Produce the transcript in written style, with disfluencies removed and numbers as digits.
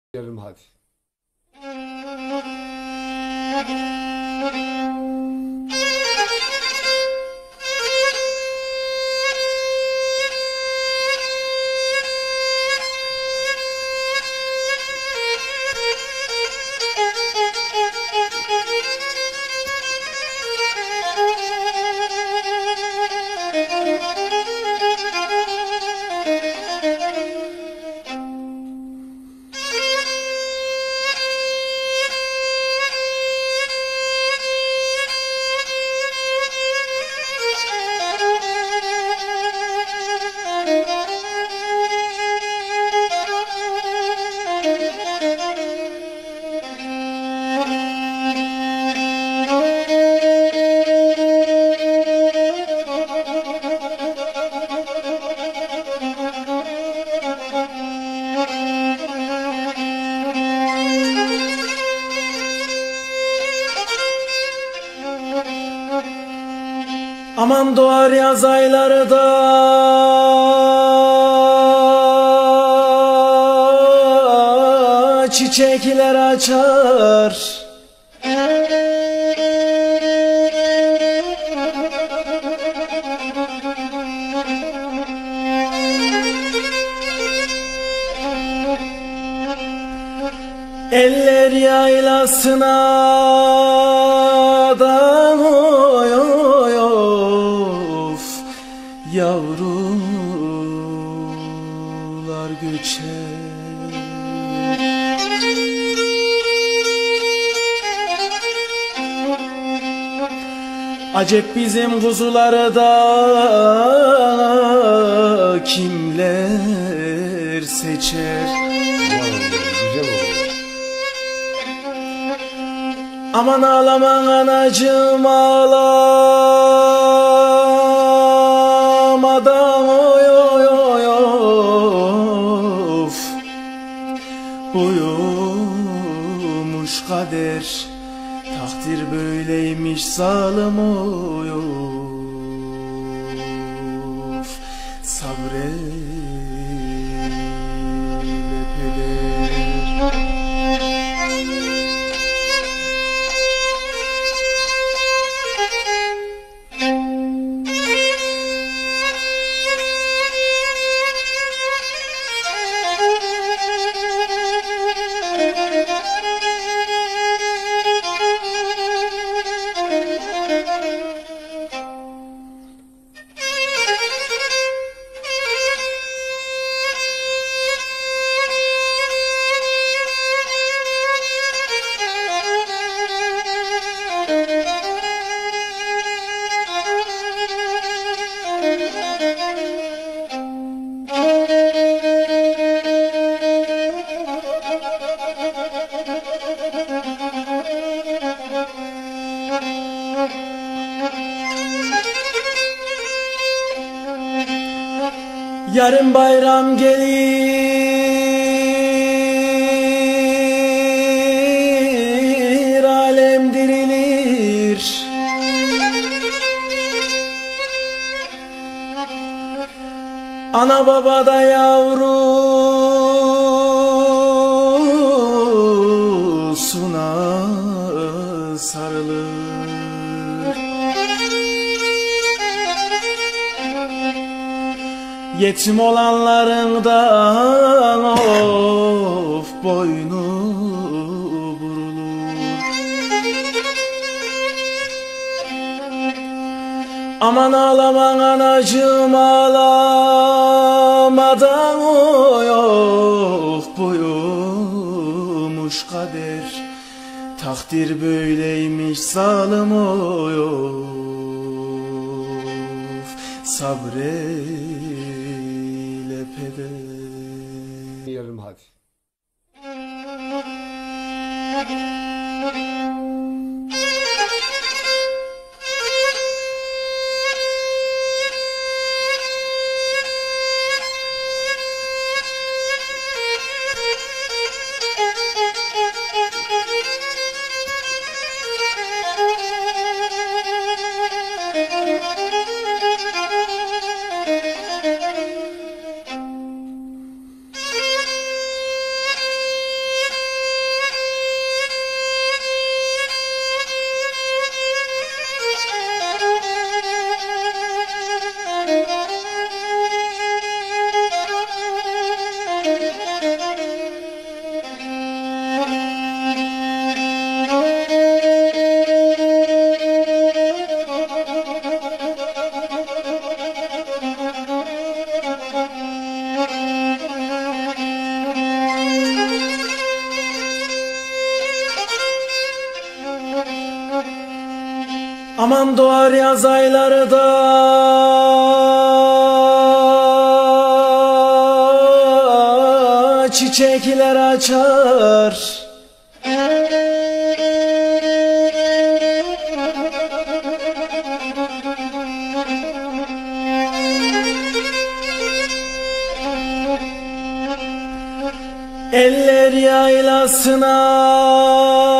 Yarım hadi. Aman doğar yaz ayları da çiçekler açar. Eller yaylasına da oy oy of, yavrular göçer. Acep bizim kuzuları da kimler seçer? Güzel oldu. Aman ağlaman anacığım, ağlamadan oy oy oy of, buyumuş kader, takdir böyleymiş zalim oy of, sabreyle peder. Yarın bayram gelir, alem dirilir. Ana baba da yavrusuna sarılır. Yetim olanlarından of, boynu burulur. Aman ağlaman anacığım, ağlamadan oy of, buyumuş kader, takdir böyleymiş zalim oy of, sabreyle peder. Yarım hadi. Aman doğar yaz ayları da çiçekler açar. Eller yaylasına